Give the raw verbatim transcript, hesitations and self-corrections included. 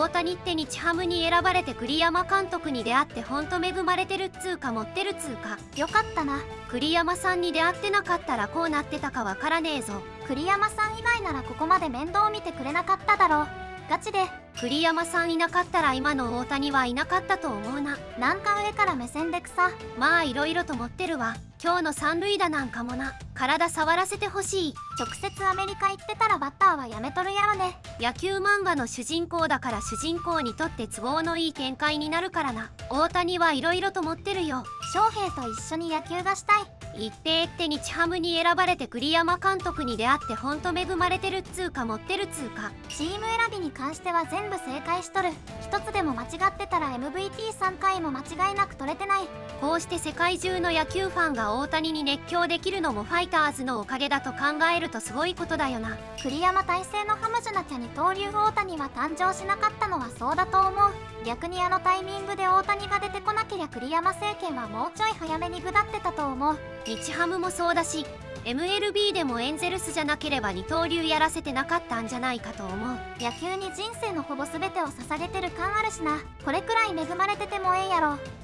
大谷って日ハムに選ばれて栗山監督に出会ってほんと恵まれてるっつうか持ってるっつうか。 よかったな。 栗山さんに出会ってなかったらこうなってたかわからねえぞ。 栗山さん以外ならここまで面倒見てくれなかっただろう。ガチで。 栗山さんいなかったら今の大谷はいなかったと思うな。 なんか上から目線で草。 まあいろいろと持ってるわ。今日の三塁打なんかもな。体触らせてほしい。 直接アメリカ行ってたらバッターはやめとるやろね。 野球漫画の主人公だから主人公にとって都合のいい展開になるからな。大谷はいろいろと持ってるよ。 翔平と一緒に野球がしたい。 一平って日ハムに選ばれて栗山監督に出会ってほんと恵まれてるっつうか持ってるっつうか。 チーム選びに関しては全部正解しとる。一つでも間違ってたら エムブイピーさん 回も間違いなく取れてない。 こうして世界中の野球ファンが大谷に熱狂できるのもファイターズのおかげだと考えるとすごいことだよな。 栗山体制のハムじゃなきゃ二刀流大谷は誕生しなかったのはそうだと思う。逆にあのタイミングで大谷が出てこなけりゃ栗山政権はもうちょい早めに下ってたと思う。 日ハムもそうだし エムエルビー でもエンゼルスじゃなければ二刀流やらせてなかったんじゃないかと思う。 野球に人生のほぼ全てを捧げてる感あるしな。これくらい恵まれててもええやろ。